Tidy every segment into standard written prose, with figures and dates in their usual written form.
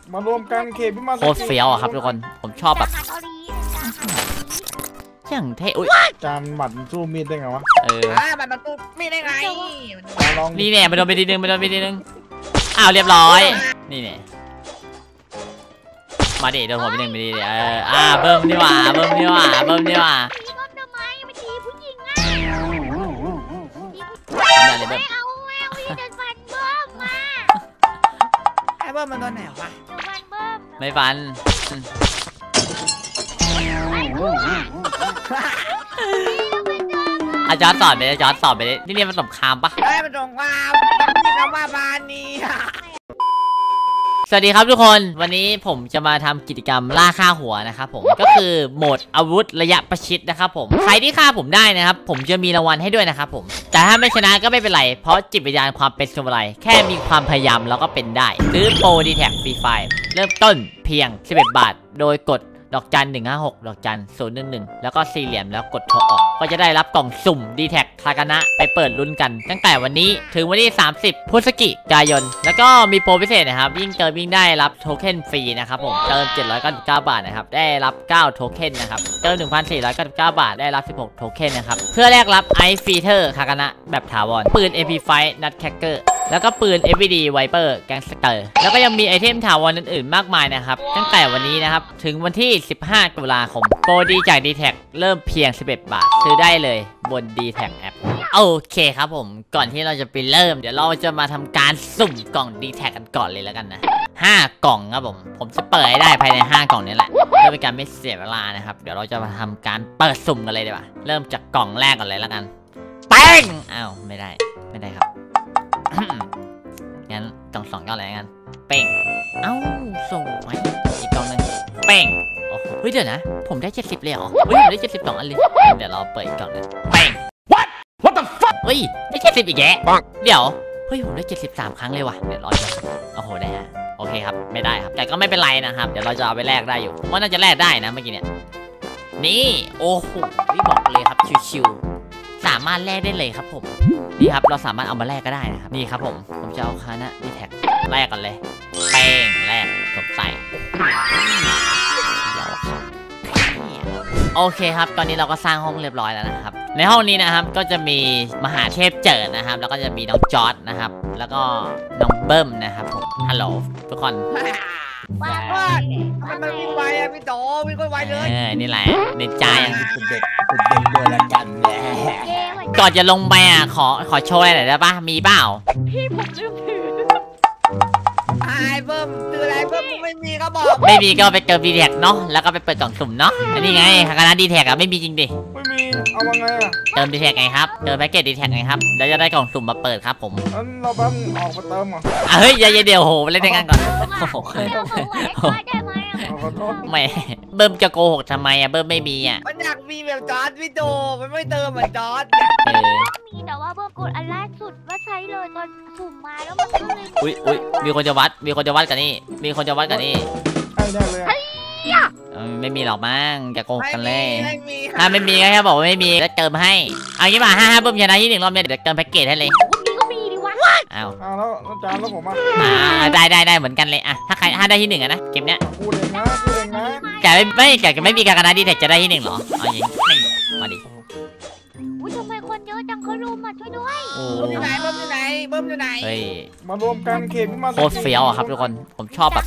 มารวมกันเคพี่มาโคตรเฟี้ยวอะครับทุกคนผมชอบแบบอย่างเท่อุ้ยจานหมัดสู้มีดได้ไงวะมันตู้มีดได้ไงนี่แน่มันโดนไปทีนึงอ้าวเรียบร้อยนี่เนี่ยมาดิโดนหัวไปหนึ่งไปดิเบิ่มนี่หว่าทำไมไม่ตีผู้หญิงอ่ะไม่เอาพี่จะฟันเบิ้มมาไอ้เบิ้มมันโดนไหนวะฟันเบิ้มไม่ฟันอาจารย์สอนไปเลยนี่เรียนมันสงครามปะมันสงครามนี่คำว่าบานีสวัสดีครับทุกคนวันนี้ผมจะมาทำกิจกรรมล่าฆ่าหัวนะครับผมก็คือโหมดอาวุธระยะประชิดนะครับผมใครที่ฆ่าผมได้นะครับผมจะมีรางวัลให้ด้วยนะครับผมแต่ถ้าไม่ชนะก็ไม่เป็นไรเพราะจิตวิญญาณความเป็นสมุไรแค่มีความพยายามแล้วก็เป็นได้ซื้อโปรดีแท็กฟรีไฟล์เริ่มต้นเพียง11 บาทโดยกดดอกจัน156ดอกจัน011แล้วก็4เหลี่ยมแล้วกดโทรออกก็จะได้รับกล่องสุ่มดีแท็กทากานะไปเปิดลุ้นกันตั้งแต่วันนี้ถึงวันที่30พฤศจิกายนแล้วก็มีโปรพิเศษนะครับยิ่งเติมยิ่งได้รับโทเค็นฟรีนะครับผมเติม799 บาทนะครับได้รับ9โทเค็นนะครับเติม 1,499 บาทได้รับ16โทเค็นนะครับเพื่อแลกรับไอฟีเทอร์ทากานะแบบถาวรปืน MP5 นัดแคคเกอร์แล้วก็ปืน FVD Viper แก๊งสเตอร์แล้วก็ยังมีไอเทมถาวรอื่นๆมากมายนะครับตั้งแต่วันนี้นะครับถึงวันที่15 ตุลาคมโปรดีจาก D-Tag เริ่มเพียง11 บาทซื้อได้เลยบน D-Tag แอปโอเคครับผมก่อนที่เราจะไปเริ่มเดี๋ยวเราจะมาทำการสุ่มกล่อง D-Tag กันก่อนเลยแล้วกันนะ5 กล่องครับผมจะเปิดให้ได้ภายใน5 กล่องนี้แหละเพื่อเป็นการไม่เสียเวลานะครับเดี๋ยวเราจะมาทำการเปิดสุ่มกันเลยดีกว่าเริ่มจากกล่องแรกก่อนเลยแล้วกันแป้งอ้าวไม่ได้ครับ งั้นกล่อง2 ก็อะไรกันเป้งเอ้าส่งไว้อีกกล่องนึงเป้งโอ้โหเฮ้ยเดี๋ยวนะผมได้70เลยเหรอเฮ้ยผมได้72อันเลยเดี๋ยวเราเปิดอีกกล่องนึงเป้ง What the fuck เฮ้ยได้70อีกแกเดี๋ยวเฮ้ยผมได้73ครั้งเลยว่ะเดี๋ยวรอดูโอ้โหได้ฮะโอเคครับไม่ได้ครับแต่ก็ไม่เป็นไรนะครับเดี๋ยวเราจะเอาไปแลกได้อยู่ว่าน่าจะแลกได้นะเมื่อกี้เนี่ยนี่โอ้โหบอกเลยครับชิวๆสามารถแลกได้เลยครับผมนี่ครับเราสามารถเอามาแลกก็ได้นะครับนี่ครับผมจะเอาคานะดีแท็กแลกกันเลยแป้งแลกสดใสโอเคครับตอนนี้เราก็สร้างห้องเรียบร้อยแล้วนะครับในห้องนี้นะครับก็จะมีมหาเทพเจิดนะครับแล้วก็จะมีน้องจอร์ดนะครับแล้วก็น้องเบิ้มนะครับผมฮัลโหลทุกคนมันวิ่งไวอะพี่โตวิ่งไวเลยนี่แหละในใจยังเด็กด้วยละกันแหละก่อนจะลงไปอ่ะขอโชว์อะไรหน่อยได้ปะมีเปล่าพี่ผมลืมถือไอ้เบิ้มถืออะไรเบิ้มไม่มีก็บอกไม่มีก็ไปเติมดีแท็กเนาะแล้วก็ไปเปิดกล่องสุ่มเนาะอันนี้ไงคณะดีแท็กอะไม่มีจริงดิไม่มีเอาว่าไงอะเติมดีแท็กไงครับเติมแพ็กเกจดีแท็กไงครับแล้วจะได้กล่องสุ่มมาเปิดครับผมเราบ้างออกมาเติมอ่ะเฮ้ยเดี๋ยวโหเล่นในงานก่อนไม่เบิ้มจะโกหกทำไมอะเบิ้มไม่มีอะมันอยากมีแบบจอร์ดพี่โตมันไม่เติมเหมือนจอร์ดมีแต่ว่าเบิ้มกดอันแรกสุดว่าใช้เลยตอนสุ่มมาแล้วมันก็เลยอุ้ยมีคนจะวัดกันนี่ได้เลยไม่มีหรอกมั้งจะโกหกกันเลยถ้าไม่มีก็แค่บอกว่าไม่มีแล้วเติมให้เอางี้มา5 เบิ้มชนะที่1 รอบเนี่ยเดี๋ยวเติมแพ็กเกจให้เลยก็มีดิวะอ้าวแล้วจานแล้วผมอ่ะได้เหมือนกันเลยอะถ้าได้ที่1อะนะเกมเนี้ยพูดเองนะแกไม่มีการคณะดีแท็กจะได้ที่1หรอเอาอย่างนี้มาดิทำไมคนเยอะจังเขารุมมาช่วยด้วยเบิ้มอยู่ไหนเฮ้ยมารวมกันเคพี่มาโคตรเฟี้ยวอะครับทุกคนผมชอบแบบ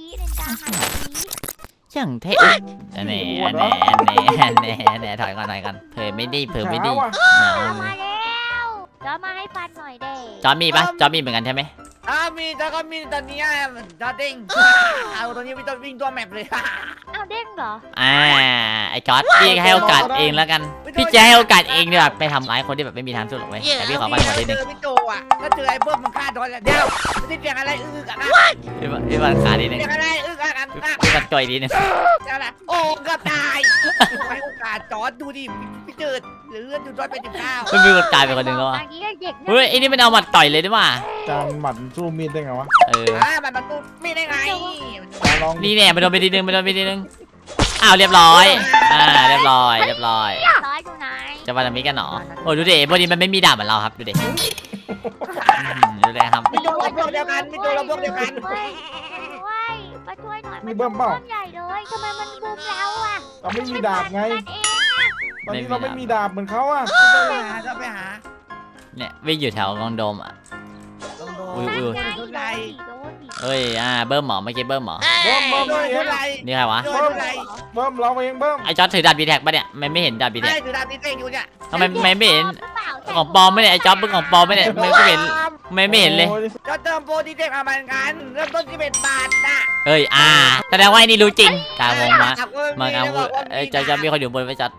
อย่างเท่แน่ถอยก่อนเผยไม่ดีมาแล้วจะมาให้ฟันหน่อยเด้จอมีปะจอมีเหมือนกันใช่ไหมมีแต่ก็มีตอนนี้จอเด้งเอาตอนนี้วิ่งตัวแมปเลยเอาเด้งเหรอไอ้จอร์ดพี่ให้โอกาสเองแล้วกันพี่จะให้โอกาสเองดีกว่าไปทำร้ายคนที่แบบไม่มีทางสู้หรอกเว้ยแต่พี่ขอฟันหัวทีนึงพี่โตอ่ะก็เจอไอ้เบิ้มมันฆ่าโดนแล้วเดี๋ยวนี่เสียงอะไรกันนะพี่ฟันขาทีนึงเสียงอะไรกันพี่ฟันจ่อยทีนึงโอ้ก็ตายให้โอกาสจอร์ดดูดิพี่เจิดหรือดูจอร์ดเป็น19 ไม่มีคนตายไปคนนึงแล้วเฮ้ยไอ้นี่มันเอาหมัดต่อยเลยดิว่าจานหมัดสู้มีดได้ไงวะมันตู้มีดได้ไงนี่แน่มันโดนไปทีนึงอ้าวเรียบร้อยเรียบร้อยอยู่ไหนจะมาทำนี้กันหรอโอ้ดูดิพวกนี้มันไม่มีดาบเหมือนเราครับดูดิดูดิครับมีตัวเราพวกเดียวกันปะนี่เบิ้มเปล่าใหญ่เลยทำไมมันบูมแล้วอ่ะเราไม่มีดาบไงมันเองอะตอนนี้เราไม่มีดาบเหมือนเขาอะจะไปหาเนี่ยวิ่งอยู่แถวกองโดมอ่ะต้องโดอุ้นยนั่นอุ้ยไงโดนโดไรนดิโดนดิเอ้ยเบิ้มหมอเมื่อกี้เบิ้มหมอเบิ้มโดเบิ้มนเองไรนี่ใครวะโดนไรเบิ้มเราเองเบิ้มไอ้จอร์จถือดาบดีแท็กปะเนี่ยไม่เห็นดาบดีแท็ไม่กถือดาบนี่เต้งอยู่เนี่ยทำไมไม่เห็นหรือเปล่าของปลอมไม่เนี่ยไอ้จอร์จมึงของปลอมไม่เนี่ยไม่เห็นไม่เห็นเลยโอ้จะเติมโปรดีเด็กมาเหมือนกันเริ่มต้น11 บาทนะเอ้ยแสดงว่าไอ้นี่รู้จริงกลางวงมาหากว่มากลางวงเอ้ยจอร์จมีคนอยู่บนไว้จอร์จ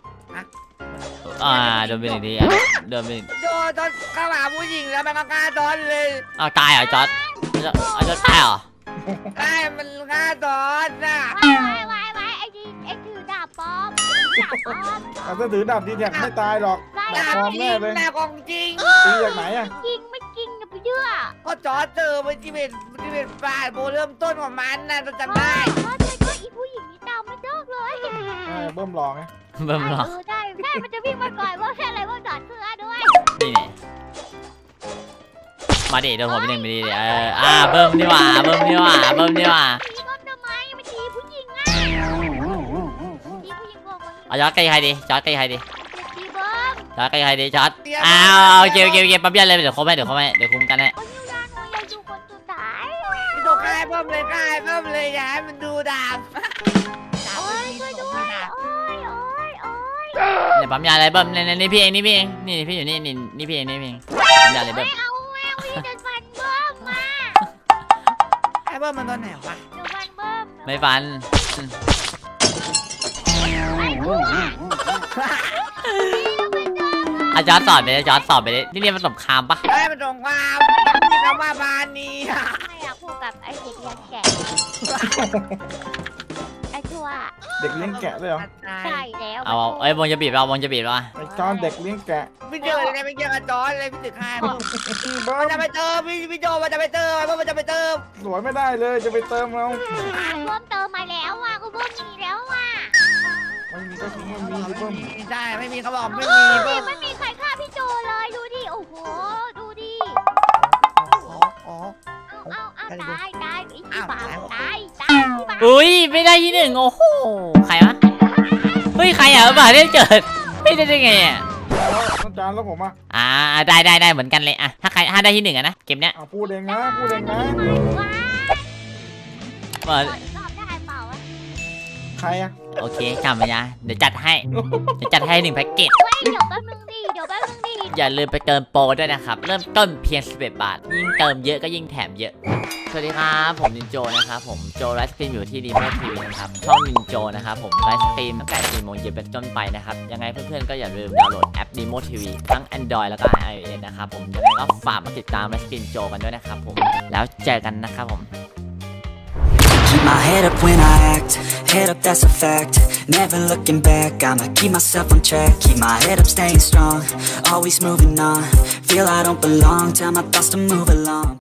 โดนไปหนึ่งทีโดนไปหนึ่งโดนตอนเข้าหาผู้หญิงแล้วมันก็กล้าโดนเลยตายเหรอจอร์จจอร์จตายเหรอใช่มันกล้าโดนน่ะไว้ไอ้ถือดาบปลอมดาบปลอมเอาถ้าถือดาบดีแท็กไม่ตายหรอกได้ดาบปลอมแน่เลยหน้าของจริงตีจากไหนอะจริงไม่จริงอย่าไปเชื่อก็จอเจอมัน11 บาทโปรเริ่มต้นของมันน่ะจำได้ก็อีผู้หญิงนี่ดาวไม่เลิกเลยเบิ้มลองไงเบิ้มหรอได้มันจะวิ่งมาก่อนว่าแค่อะไรว่าถอดเสื้อด้วยนี่เนี่ยมาดิโดนหัวไปหนึ่งไปดิเบิ้มนี่หว่าเบิ้มนี่หว่าตีก้นทำไมมันตีผู้หญิงอ่ะตีผู้หญิงก่อนเอาจอร์จใกล้ใครดีจอร์จใกล้ใครดีตีเบิ้มจอร์จใกล้ใครดีจอร์จเกี่ยวปั๊บยันเลยเดี๋ยวคุ้มกันให้คนยูนานอยากดูคนสุดท้ายพี่ตัวกล้าเพิ่มเลยอย่าให้มันดูดาบโอ้ยช่วยด้วยโอ้ยเนี่ยปั๊มยาอะไรเบิ้มนี่พี่เองนี่พี่อยู่นี่พี่เองปั๊มยาอะไรเบิ้มไม่เอาแมววิ่งจนฟันเบิ้มมาไอ้เพิ่มมันตอนไหนวะเดี๋ยวฟันเบิ้มไม่ฟันจอร์จสอบไปเลยนี่มันสงครามปะไอ้มันตรงความมีคำว่าบานนี้ไม่อยากพูดกับไอ้เด็กเลี้ยงแกะไอ้ชั่วเด็กเลี้ยงแกะเลยเหรอใช่แล้วเอาวงจะบีบเราวงจะบีบเราไอ้จอนเด็กเลี้ยงแกะพี่เจอเลยไม่เจอกระจอนเลยพี่ตึก5เพิ่มเบิ้มันมจะไปเติมพี่โจมันจะไปเติมมันจะไปเติมสวยไม่ได้เลยจะไปเติมเราเบิ้มเติมมาแล้วอ่ะกูเบิ้มมีแล้วอ่ะไม่มีก็คือไม่มีเบิ้มใช่ไม่มีเขาบอกไม่มีเพิ่มไม่มีใครฆ่าพี่โจเลยดูดิโอ้โหดูดิอ๋อเอาตายไอ้ที่บาปตายอุ้ยไม่ได้ที่หนึ่งโอ้โหใครวะเฮ้ยใครบ้าได้เกิดไม่ได้ไงอาจารย์แล้วผมอ่ะได้เหมือนกันเลยถ้าได้ที่หนึ่งนะเกมเนี้ยพูดเองนะว้าตอบได้เปล่าใครอะโอเคจำไว้นะเดี๋ยวจัดให้1แพ็กเกจเดี๋ยวแป๊บนึงดิอย่าลืมไปเติมโปรด้วยนะครับเริ่มต้นเพียง11 บาทยิ่งเติมเยอะก็ยิ่งแถมเยอะสวัสดีครับผมนินโจนะครับผมโจไลฟ์สตรีมอยู่ที่ดีโมทีวีนะครับช่องนินโจนะครับผมไลฟ์สตรีมตั้งแต่4 โมงเย็นเป็นต้นไปนะครับยังไงเพื่อนๆก็อย่าลืมดาวน์โหลดแอปดีโมทีวีทั้ง Android แล้วก็ iOS นะครับผมยังไงก็ฝากมาติดตามไลฟ์สตรีมโจกันด้วยนะครับผมแล้วเจอกันนะครับผม Keep my head up when I act, head up that's a fact. Never looking back, I'ma keep myself on track. Keep my head up staying strong, always moving on. Feel I don't belong, tell my thoughts to move along.